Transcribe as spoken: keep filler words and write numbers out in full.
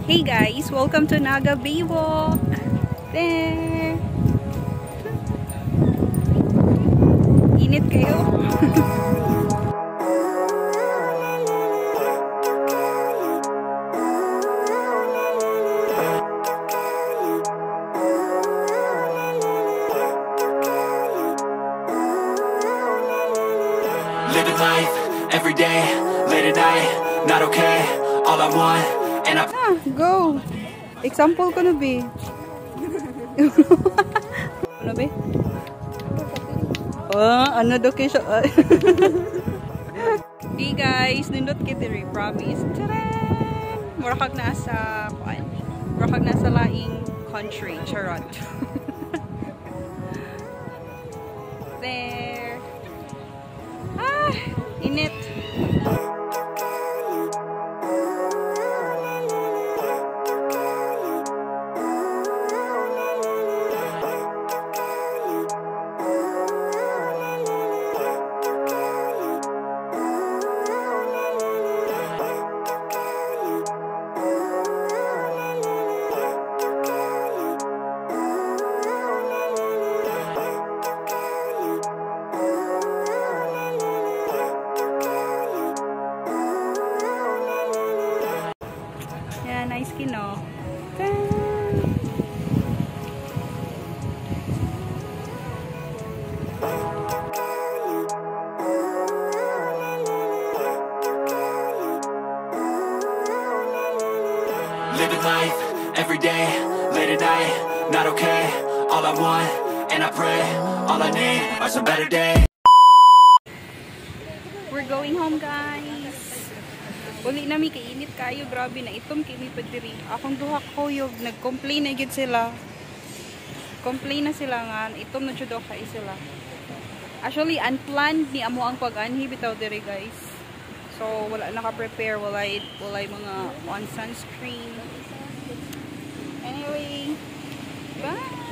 Hey guys, welcome to Naga Boardwalk. There. Init kayo. Living life every day, late at night, not okay. All I want, and I. Ah, go. Example ko na be. Ano be? Ah, ano daw kayo siya? Hey guys, nindot kita rin, promise. Tadaan! Murakag na sa, kuan? Murakag na sa laing country, charot. There. Ah, init. Nice skin, no? Living life every day, late at night, not okay. All I want, and I pray, all I need are some better days. We're going home, guys. Uli nami kainit kayo, grabe na itom kimi padiri. Akong duha ko yung nag-complain na gid sila. Complain na sila nga itom na jud daw kay sila. Actually unplanned ni amo ang pag-anhi bitaw diri, guys. So wala naka-prepare, wala wala mga on sunscreen. Anyway, bye.